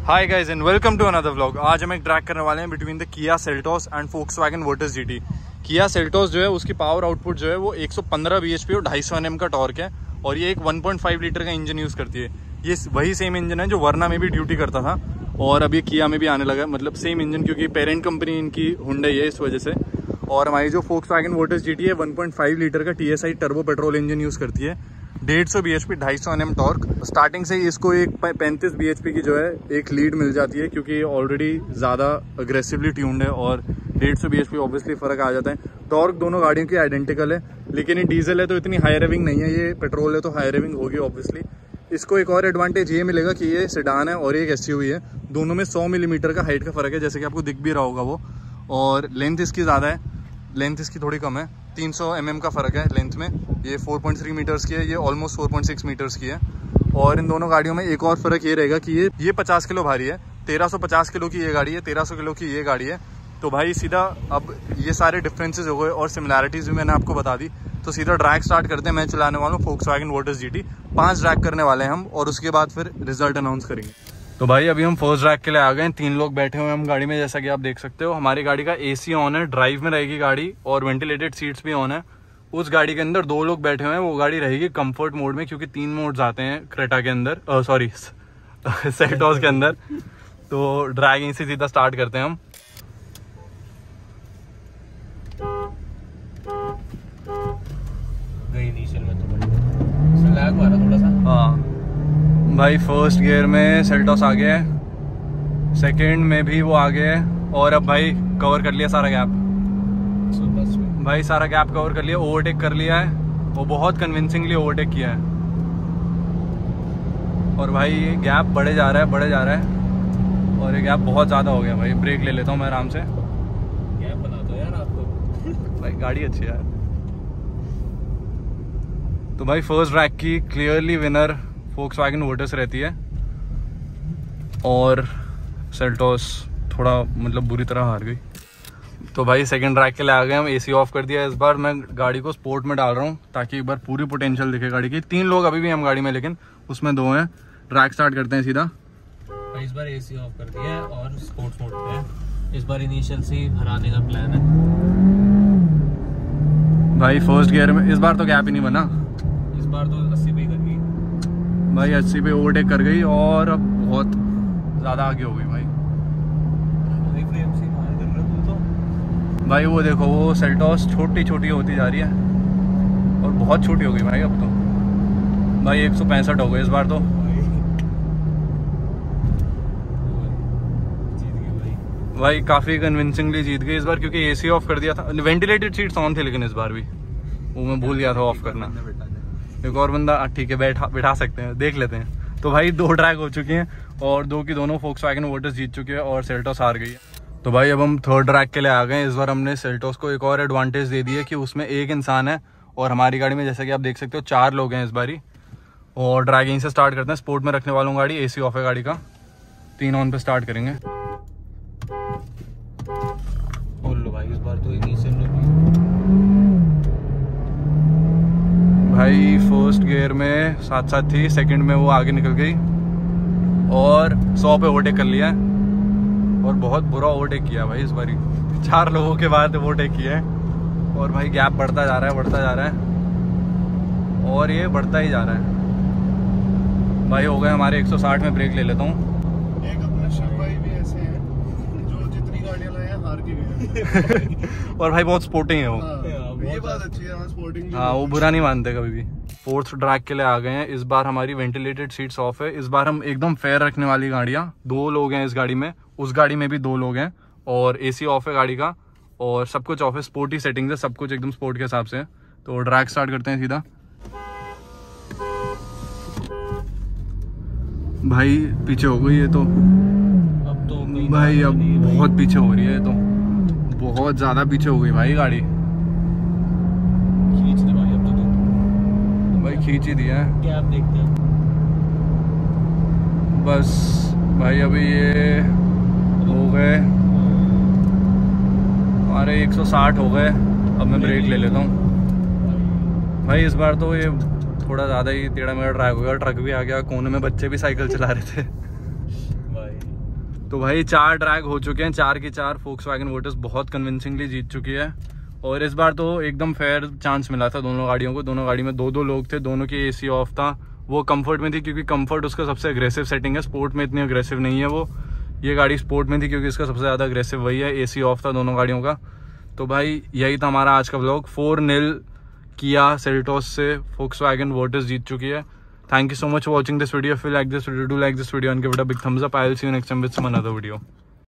Hi guys and welcome to another vlog. आज हम एक ट्रैक करने वाले हैं between the Kia Seltos and Volkswagen Virtus GT. Kia Seltos जो है उसकी पावर आउटपुट जो है वो 115 bhp और 250 Nm का टॉर्क है और ये एक 1.5 लीटर का इंजन यूज़ करती है। ये वही सेम इंजन है जो वर्ना में भी ड्यूटी करता था और अब ये किया में भी आने लगा, मतलब सेम इंजन, क्योंकि पेरेंट कंपनी इनकी हुंडई है इस वजह से। और हमारी जो फोक्सवैगन वर्टिस जीटी है 1.5 लीटर का TSI turbo petrol engine use करती है, 150 bhp 250 Nm टॉर्क। स्टार्टिंग से ही इसको एक 35 bhp की जो है एक लीड मिल जाती है, क्योंकि ऑलरेडी ज़्यादा अग्रेसिवली ट्यून्ड है और 150 bhp ऑब्वियसली फ़र्क आ जाता है। टॉर्क दोनों गाड़ियों की आइडेंटिकल है, लेकिन ये डीजल है तो इतनी हाई रेविंग नहीं है, ये पेट्रोल है तो हाई रेविंग होगी ऑब्वियसली। इसको एक और एडवांटेज ये मिलेगा कि ये सेडान है और एक SUV है, दोनों में 100 मिलीमीटर का हाइट का फ़र्क है, जैसे कि आपको दिख भी रहा होगा वो। और लेंथ इसकी ज़्यादा है, लेंथ इसकी थोड़ी कम है, 300 mm का फ़र्क है लेंथ में। ये 4.3 मीटर्स की है, ये ऑलमोस्ट 4.6 मीटर्स की है। और इन दोनों गाड़ियों में एक और फ़र्क ये रहेगा कि ये 50 किलो भारी है, 1350 किलो की ये गाड़ी है, 1300 किलो की ये गाड़ी है। तो भाई सीधा अब ये सारे डिफरेंसेस हो गए और सिमिलैरिटीज़ भी मैंने आपको बता दी, तो सीधा ड्रैग स्टार्ट करते हैं। मैं चलाने वाला हूँ फोक्सवैगन वर्टिस जीटी। 5 ड्रैग करने वाले हैं हम और उसके बाद फिर रिजल्ट अनाउंस करेंगे। तो भाई अभी हम फर्स्ट ड्रैग के लिए आ गए हैं। 3 लोग बैठे हुए हैं हम गाड़ी में, जैसा कि आप देख सकते हो। हमारी गाड़ी का AC ऑन है, ड्राइव में रहेगी गाड़ी और वेंटिलेटेड सीट्स भी ऑन है। उस गाड़ी के अंदर 2 लोग बैठे हुए हैं, वो गाड़ी रहेगी कंफर्ट मोड में, क्योंकि 3 मोड्स आते हैं क्रेटा के अंदर, सॉरी सेल्टोस के अंदर। तो ड्रैगिंग से सीधा स्टार्ट करते हैं हम। थोड़ा सा हाँ भाई, फर्स्ट गियर में सेल्टोस आ गया है, सेकंड में भी वो आ गया है और अब भाई कवर कर लिया सारा गैप। भाई सारा गैप कवर कर लिया, ओवरटेक कर लिया है, वो बहुत कन्विंसिंगली ओवरटेक किया है। और भाई ये गैप बढ़े जा रहा है, बढ़े जा रहा है और ये गैप बहुत ज़्यादा हो गया। भाई ब्रेक ले लेता हूँ मैं आराम से। गैप बना दो यार आपको। भाई गाड़ी अच्छी है यार। तो भाई फर्स्ट ड्रैग की क्लियरली विनर फोक्सवैगन वर्टिस रहती है और सेल्टोस थोड़ा मतलब बुरी तरह हार गई। तो भाई सेकंड ड्रैग के लिए आ गए हम। AC ऑफ कर दिया। इस बार मैं गाड़ी को स्पोर्ट में डाल रहा हूँ ताकि एक बार पूरी पोटेंशियल दिखे गाड़ी की। 3 लोग अभी भी हम गाड़ी में, लेकिन उसमें 2 हैं। ड्रैग स्टार्ट करते हैं सीधा। भाई इस बार AC ऑफ कर दिया है और स्पोर्ट्स मोड पे है। इस बार इनिशियल से हराने का प्लान है। भाई फर्स्ट गियर में इस बार तो गैप ही नहीं बना, इस बार तो 80 पे कर गई भाई, 80 पे ओवरटेक कर गई और अब बहुत ज़्यादा आगे हो गई भाई। भाई वो देखो, वो सेल्टोस छोटी छोटी होती जा रही है और बहुत छोटी हो गई भाई अब तो। भाई 165 हो गए इस बार तो। भाई काफ़ी कन्विंसिंगली जीत गई इस बार, क्योंकि AC ऑफ कर दिया था। वेंटिलेटेड सीट्स ऑन थे लेकिन इस बार भी वो मैं भूल गया था ऑफ करना। एक और बंदा ठीक है बैठा सकते हैं, देख लेते हैं। तो भाई 2 ड्रैग हो चुकी हैं और 2 की दोनों फोक्सवैगन वर्टिस जीत चुकी है और सेल्टोस हार गई है। तो भाई अब हम थर्ड ड्रैग के लिए आ गए। इस बार हमने सेल्टोस को एक और एडवांटेज दे दी है कि उसमें एक इंसान है और हमारी गाड़ी में जैसा कि आप देख सकते हो 4 लोग हैं इस बारी। और ड्रैगिंग से स्टार्ट करते हैं। स्पोर्ट में रखने वालों गाड़ी, AC ऑफ है गाड़ी का। 3 ऑन पे स्टार्ट करेंगे। बोल लो भाई, इस बार तो इनिशियल भाई फर्स्ट गियर में साथ साथ थी, सेकंड में वो आगे निकल गई और 100 पे ओवरटेक कर लिया है और बहुत बुरा ओवरटेक किया भाई इस बारी। 4 लोगों के बाद ओवरटेक किया है और भाई गैप बढ़ता जा रहा है, बढ़ता जा रहा है और ये बढ़ता ही जा रहा है। भाई हो गए हमारे 160 में। ब्रेक ले लेता हूँ। एक अपने शिव भाई भी ऐसे हैं जो जितनी गाड़ियां लाए हैं हार के गए और भाई बहुत स्पोर्टिंग है वो। ये बात अच्छी है, स्पोर्टिंग। हाँ, वो बुरा नहीं मानते कभी भी। फोर्थ ड्रैग के लिए आ गए हैं। इस बार हमारी वेंटिलेटेड सीट्स ऑफ है। इस बार हम एकदम फेयर रखने वाली गाड़ियाँ, 2 लोग हैं इस गाड़ी में, उस गाड़ी में भी 2 लोग हैं और AC ऑफ है गाड़ी का और सब कुछ ऑफ है। स्पोर्टी सेटिंग्स है, सब कुछ एकदम स्पोर्ट के हिसाब से है। तो ड्रैग स्टार्ट करते हैं सीधा। भाई पीछे हो गई ये तो, अब तो भाई अब बहुत पीछे हो रही है ये तो, बहुत ज़्यादा पीछे हो गई भाई गाड़ी। खींच दे भाई अब तो भाई खींच ही दिया है। क्या आप देखते हैं बस भाई अभी ये हो गए हमारे 160 हो गए। अब मैं ब्रेक ले लेता हूँ। भाई इस बार तो ये थोड़ा ज़्यादा ही टेढ़ा मेढ़ा ड्राइव हो गया, ट्रक भी आ गया, कोने में बच्चे भी साइकिल चला रहे थे। भाई तो भाई 4 ड्रैग हो चुके हैं, 4 के 4 फोक्सवैगन वोटर्स बहुत कन्विंसिंगली जीत चुकी है। और इस बार तो एकदम फेयर चांस मिला था दोनों गाड़ियों को। दोनों गाड़ी में 2-2 लोग थे, दोनों की AC ऑफ था। वो कंफर्ट में थी क्योंकि कंफर्ट उसका सबसे अग्रेसिव सेटिंग है, स्पोर्ट में इतनी अग्रेसिव नहीं है वो। ये गाड़ी स्पोर्ट में थी क्योंकि इसका सबसे ज़्यादा अग्रेसिव वही है। AC ऑफ था दोनों गाड़ियों का। तो भाई यही था हमारा आज का व्लॉग। 4-0 किया सेल्टोस से फोक्सवैगन वोटर्स जीत चुकी है। Thank you so much for watching this video. If you like this video, do like this video and give it a big thumbs up. I'll see you next time with some another video.